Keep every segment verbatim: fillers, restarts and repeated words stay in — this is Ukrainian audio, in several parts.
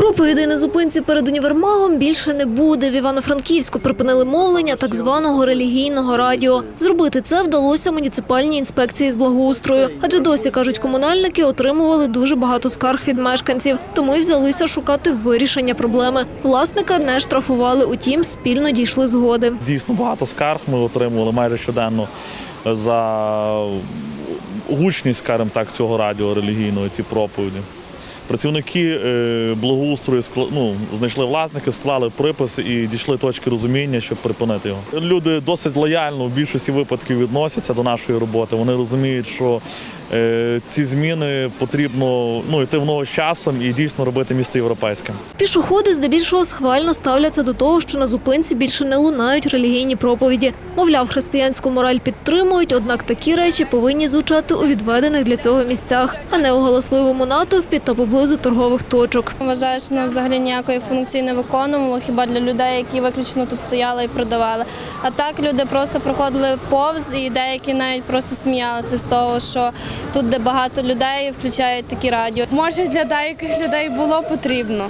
Проповідей на зупинці перед універмагом більше не буде. В Івано-Франківську припинили мовлення так званого релігійного радіо. Зробити це вдалося муніципальній інспекції з благоустрою. Адже досі, кажуть комунальники, отримували дуже багато скарг від мешканців. Тому й взялися шукати вирішення проблеми. Власника не штрафували, утім, спільно дійшли згоди. Дійсно багато скарг ми отримували майже щоденно за гучність, скажімо так, цього радіо релігійного, ці проповіді. Працівники благоустрою ну, знайшли власників, склали припис і дійшли точки розуміння, щоб припинити його. Люди досить лояльно в більшості випадків відносяться до нашої роботи. Вони розуміють, що е, ці зміни потрібно ну, йти в ногу з часом і дійсно робити місто європейським. Пішоходи здебільшого схвально ставляться до того, що на зупинці більше не лунають релігійні проповіді. Мовляв, християнську мораль підтримують, однак такі речі повинні звучати у відведених для цього місцях, а не у галасливому натовпі та поблизу торгових точок. Вважаю, що нам взагалі ніякої функції не виконувало, хіба для людей, які виключно тут стояли і продавали. А так люди просто проходили повз і деякі навіть просто сміялися з того, що тут, де багато людей, включають такі радіо. Може, для деяких людей було потрібно.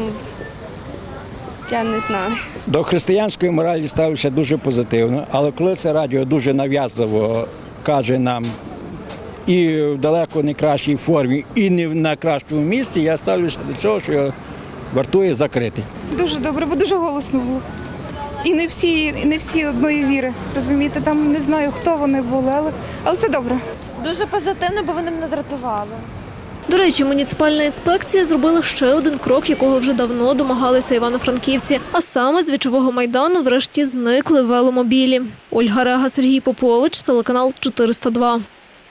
Я не знаю. До християнської моралі ставлюся дуже позитивно, але коли це радіо дуже нав'язливо каже нам і в далеко не кращій формі, і не в найкращому місці, я ставлюся до цього, що його вартує закрити. Дуже добре, бо дуже голосно було. І не всі, не всі одної віри, розумієте, там не знаю, хто вони були, але, але це добре. Дуже позитивно, бо вони мене дратували. До речі, муніципальна інспекція зробила ще один крок, якого вже давно домагалися івано-франківці. А саме з Вічового майдану врешті зникли веломобілі. Ольга Рега, Сергій Попович, телеканал чотириста два.